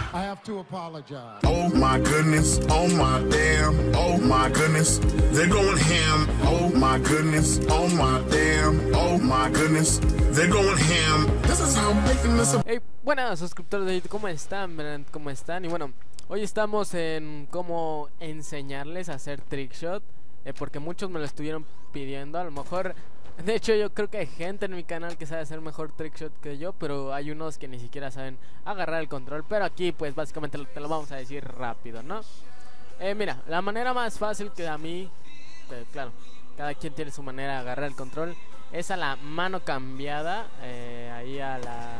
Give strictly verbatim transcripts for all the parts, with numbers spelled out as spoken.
I have to apologize. Oh my goodness, oh my damn, oh my goodness, they're going ham. Oh my goodness, oh my damn, oh my goodness, they're going ham. This is how I'm making this up. Hey, buenas suscriptores de YouTube, ¿cómo están? ¿Verdad? ¿Cómo están? Y bueno, hoy estamos en cómo enseñarles a hacer trickshot, eh, porque muchos me lo estuvieron pidiendo. A lo mejor, de hecho yo creo que hay gente en mi canal que sabe hacer mejor trickshot que yo, pero hay unos que ni siquiera saben agarrar el control. Pero aquí pues básicamente te lo vamos a decir rápido, ¿no? Eh, mira, la manera más fácil que a mí, eh, claro, cada quien tiene su manera de agarrar el control, es a la mano cambiada, eh, ahí a la...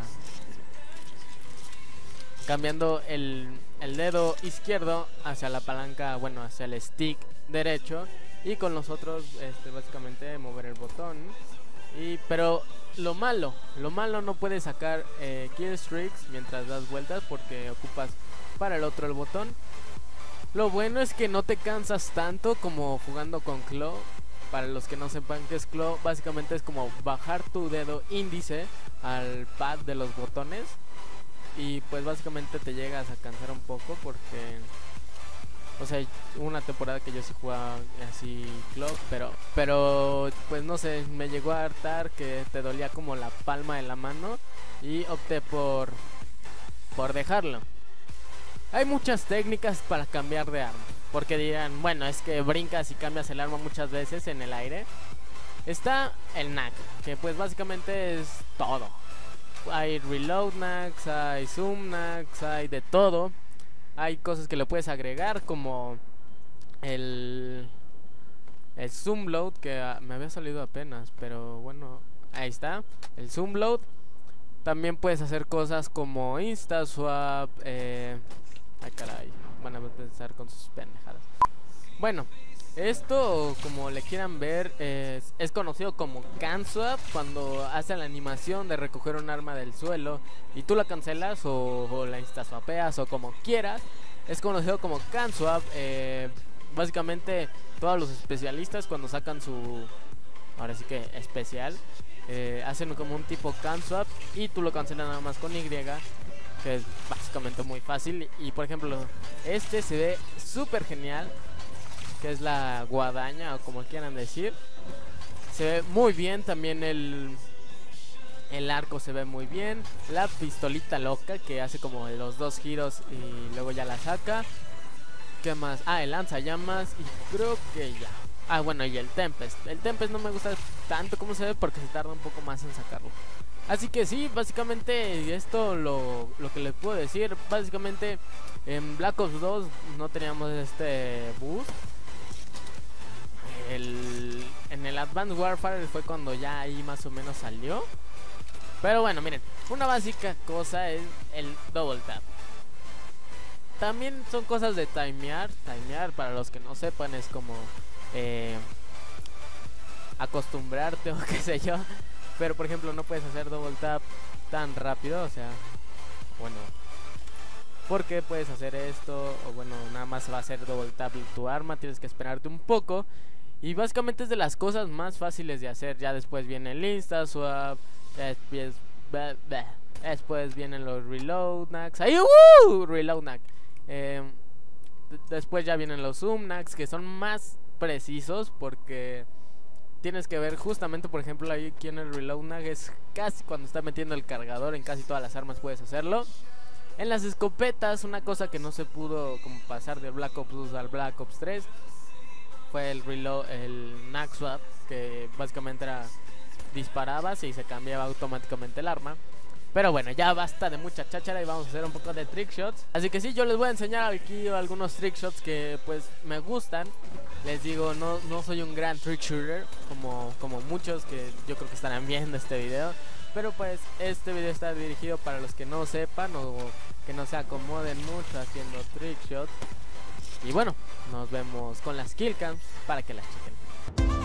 cambiando el, el dedo izquierdo hacia la palanca, bueno, hacia el stick derecho, y con los otros este, básicamente mover el botón. Y pero lo malo, lo malo no puedes sacar eh, kill streaks mientras das vueltas porque ocupas para el otro el botón. Lo bueno es que no te cansas tanto como jugando con claw. Para los que no sepan qué es claw, básicamente es como bajar tu dedo índice al pad de los botones. Y pues básicamente te llegas a cansar un poco porque, o sea, hubo una temporada que yo sí jugaba así claw, pero pero pues no sé, me llegó a hartar que te dolía como la palma de la mano y opté por por dejarlo. Hay muchas técnicas para cambiar de arma, porque dirán, bueno, es que brincas y cambias el arma muchas veces en el aire. Está el knack, que pues básicamente es todo. Hay reload knacks, hay zoom knacks, hay de todo. Hay cosas que le puedes agregar como el, el zoom load, que uh, me había salido apenas, pero bueno, ahí está, el zoom load. También puedes hacer cosas como insta swap, eh, ay caray, van a pensar con sus pendejadas. Bueno, esto, como le quieran ver, es, es conocido como can swap, cuando hace la animación de recoger un arma del suelo y tú la cancelas o, o la instaswapeas o como quieras. Es conocido como can swap. eh, Básicamente todos los especialistas cuando sacan su, ahora sí que especial, eh, hacen como un tipo can swap y tú lo cancelas nada más con Y, que es básicamente muy fácil. Y por ejemplo, este se ve súper genial, que es la guadaña o como quieran decir. Se ve muy bien. También el el arco se ve muy bien. La pistolita loca que hace como los dos giros y luego ya la saca. ¿Qué más? Ah, el lanzallamas y creo que ya. Ah, bueno, y el Tempest. El Tempest no me gusta tanto como se ve porque se tarda un poco más en sacarlo. Así que sí, básicamente esto lo, lo que les puedo decir. Básicamente en Black Ops dos no teníamos este boost. El, en el Advanced Warfare fue cuando ya ahí más o menos salió. Pero bueno, miren, una básica cosa es el double tap. También son cosas de timear. Timear, para los que no sepan, es como eh, acostumbrarte o qué sé yo. Pero por ejemplo no puedes hacer double tap tan rápido, o sea, bueno, porque puedes hacer esto, o bueno, nada más va a hacer double tap tu arma, tienes que esperarte un poco. Y básicamente es de las cosas más fáciles de hacer. Ya después viene el insta swap, después, bleh, bleh, después vienen los reload knacks. ¡Ay, uh! Reload knack. Eh, después ya vienen los zoom knacks, que son más precisos porque tienes que ver justamente, por ejemplo, ahí aquí en el reload knack es casi cuando está metiendo el cargador. En casi todas las armas puedes hacerlo. En las escopetas, una cosa que no se pudo como pasar de Black Ops dos al Black Ops tres fue el reload, el knack swap, que básicamente era disparabas y se cambiaba automáticamente el arma. Pero bueno, ya basta de mucha cháchara y vamos a hacer un poco de trick shots. Así que sí, yo les voy a enseñar aquí algunos trick shots que pues me gustan. Les digo, no, no soy un gran trick shooter como, como muchos que yo creo que estarán viendo este video. Pero pues este video está dirigido para los que no sepan o que no se acomoden mucho haciendo trick shots. Y bueno, nos vemos con las kill cams para que las chequen.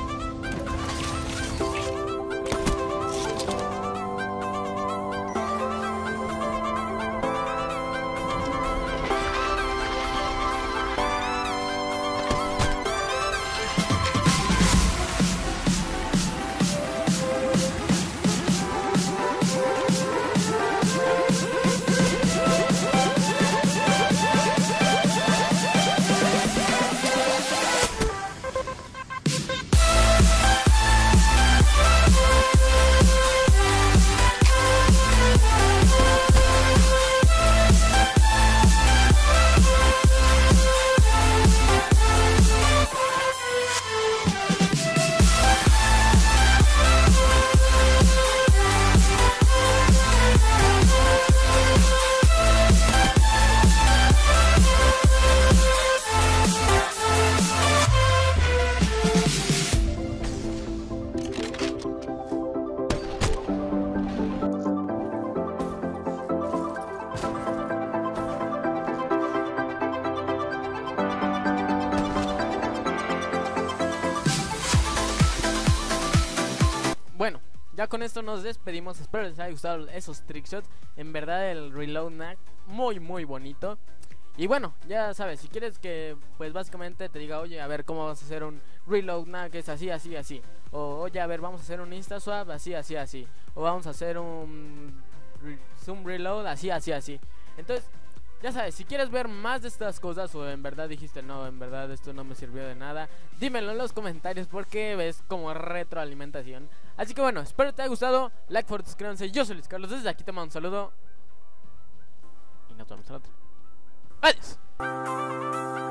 ya con esto nos despedimos. Espero les haya gustado esos trickshots. En verdad el reload knack muy muy bonito. Y bueno, ya sabes, si quieres que pues básicamente te diga, oye, a ver cómo vas a hacer un reload knack, es así, así, así. O oye, a ver, vamos a hacer un insta swap, así, así, así. O vamos a hacer un re zoom reload, así, así, así. Entonces, ya sabes, si quieres ver más de estas cosas o en verdad dijiste, no, en verdad esto no me sirvió de nada, dímelo en los comentarios porque ves como retroalimentación. Así que bueno, espero te haya gustado. Like, for, suscríbanse. Yo soy Luis Carlos, desde aquí te mando un saludo. Y nos vemos a la otra. Adiós.